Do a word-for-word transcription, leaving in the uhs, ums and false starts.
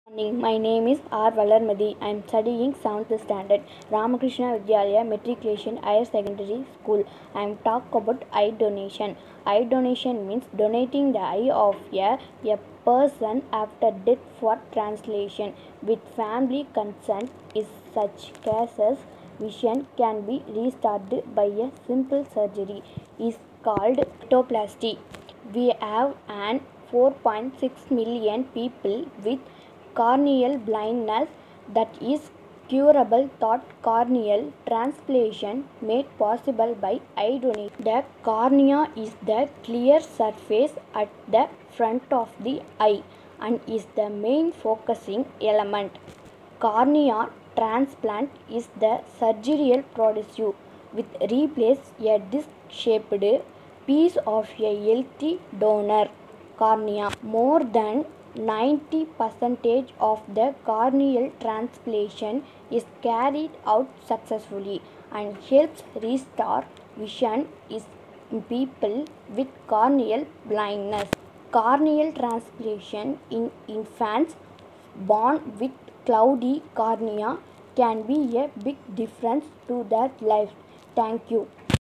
Morning. My name is R. Valarmadi. I am studying seventh standard, Ramakrishna Vidyalaya Matriculation Higher Secondary School. I am talk about eye donation. Eye donation means donating the eye of a, a person after death for translation. With family consent, in such cases, vision can be restored by a simple surgery. Is called optoplasty. We have an four point six million people with corneal blindness that is curable thought corneal transplantation made possible by eye donation. The cornea is the clear surface at the front of the eye and is the main focusing element. Cornea transplant is the surgical procedure which replaces a disc-shaped piece of a healthy donor cornea. More than ninety percent of the corneal transplantation is carried out successfully and helps restore vision in people with corneal blindness. Corneal transplantation in infants born with cloudy cornea can be a big difference to their life. Thank you.